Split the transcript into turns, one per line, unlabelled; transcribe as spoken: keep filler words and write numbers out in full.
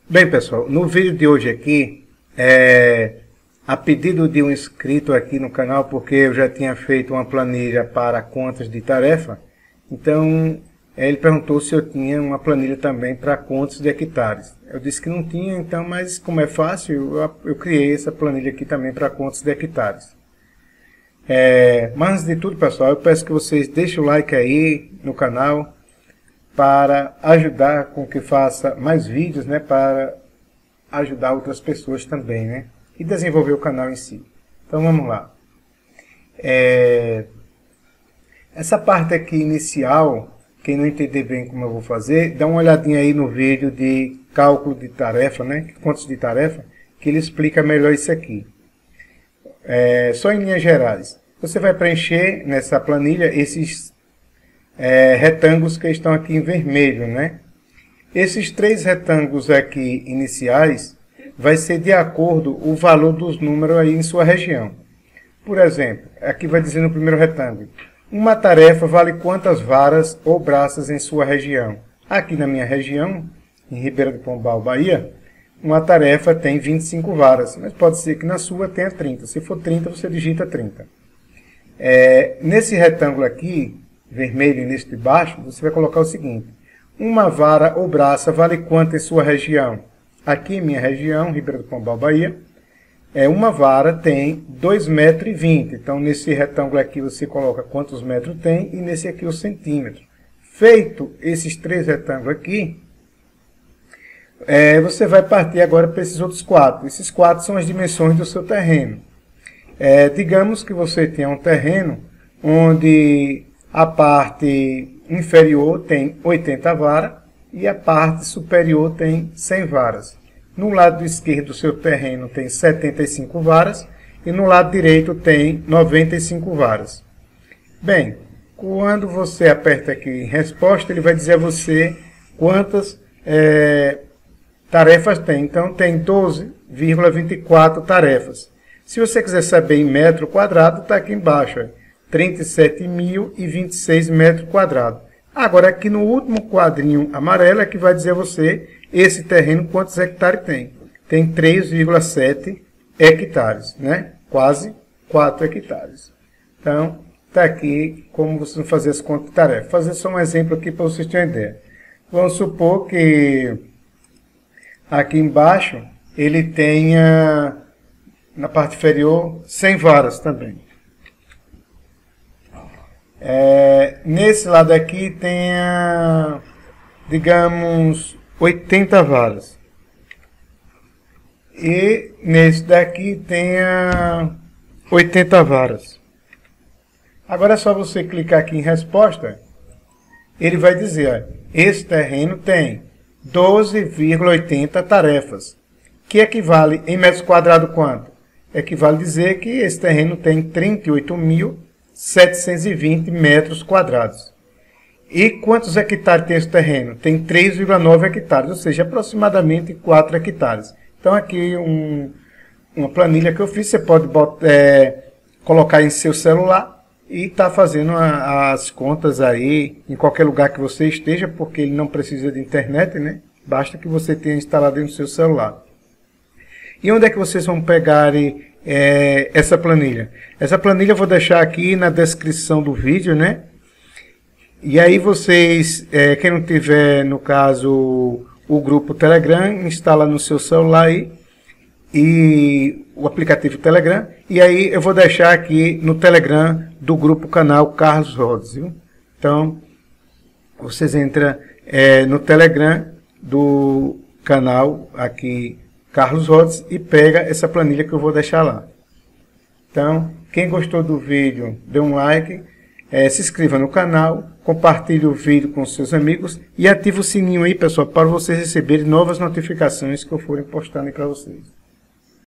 Bem, pessoal, no vídeo de hoje aqui, é, a pedido de um inscrito aqui no canal, porque eu já tinha feito uma planilha para contas de tarefa, então ele perguntou se eu tinha uma planilha também para contas de hectares. Eu disse que não tinha, então, mas como é fácil, eu, eu criei essa planilha aqui também para contas de hectares. É, mas antes de tudo, pessoal, eu peço que vocês deixem o like aí no canal, para ajudar com que faça mais vídeos, né, para ajudar outras pessoas também, né, e desenvolver o canal em si. Então vamos lá. É, essa parte aqui inicial, quem não entender bem como eu vou fazer, dá uma olhadinha aí no vídeo de cálculo de tarefa, né, contas de tarefa, que ele explica melhor isso aqui. É, só em linhas gerais. Você vai preencher nessa planilha esses É, retângulos que estão aqui em vermelho, né? Esses três retângulos aqui iniciais vai ser de acordo o valor dos números aí em sua região. Por exemplo, aqui vai dizer no primeiro retângulo, uma tarefa vale quantas varas ou braças em sua região? Aqui na minha região, em Ribeira do Pombal, Bahia, uma tarefa tem vinte e cinco varas, mas pode ser que na sua tenha trinta. Se for trinta, você digita trinta. É, nesse retângulo aqui, vermelho e nesse de baixo, você vai colocar o seguinte: uma vara ou braça vale quanto em sua região? Aqui em minha região, Ribeira do Pombal, Bahia, é, uma vara tem dois metros e vinte. Então, nesse retângulo aqui você coloca quantos metros tem e nesse aqui os centímetros. Feito esses três retângulos aqui, é, você vai partir agora para esses outros quatro. Esses quatro são as dimensões do seu terreno. É, digamos que você tenha um terreno onde a parte inferior tem oitenta varas e a parte superior tem cem varas. No lado esquerdo do seu terreno tem setenta e cinco varas e no lado direito tem noventa e cinco varas. Bem, quando você aperta aqui em resposta, ele vai dizer a você quantas é, tarefas tem. Então tem doze vírgula vinte e quatro tarefas. Se você quiser saber em metro quadrado, está aqui embaixo. Ó. trinta e sete mil e vinte e seis metros quadrados. Agora, aqui no último quadrinho amarelo é que vai dizer a você esse terreno quantos hectares tem. Tem três vírgula sete hectares, né? Quase quatro hectares. Então, está aqui como você fazer as contas de tarefa. Vou fazer só um exemplo aqui para vocês terem uma ideia. Vamos supor que aqui embaixo ele tenha, na parte inferior, cem varas também. É, nesse lado aqui tem, digamos, oitenta varas. E nesse daqui tem oitenta varas. Agora é só você clicar aqui em resposta. Ele vai dizer, ó, esse terreno tem doze vírgula oitenta tarefas. Que equivale em metros quadrados quanto? Equivale dizer que esse terreno tem trinta e oito mil setecentos e vinte metros quadrados. E quantos hectares tem esse terreno? Tem três vírgula nove hectares, ou seja, aproximadamente quatro hectares. Então aqui um, uma planilha que eu fiz, você pode botar, é, colocar em seu celular e estar tá fazendo a, as contas aí em qualquer lugar que você esteja, porque ele não precisa de internet, né? Basta que você tenha instalado no seu celular. E onde é que vocês vão pegar É, essa planilha? Essa planilha eu vou deixar aqui na descrição do vídeo, né? E aí vocês, é, quem não tiver, no caso, o grupo Telegram, instala no seu celular aí, e o aplicativo Telegram, e aí eu vou deixar aqui no Telegram do grupo canal Carlos Rhodes, viu? Então, vocês entram é, no Telegram do canal aqui Carlos Rhodes e pega essa planilha que eu vou deixar lá. Então, quem gostou do vídeo, dê um like, é, se inscreva no canal, compartilhe o vídeo com seus amigos e ative o sininho aí, pessoal, para vocês receberem novas notificações que eu for postando para vocês.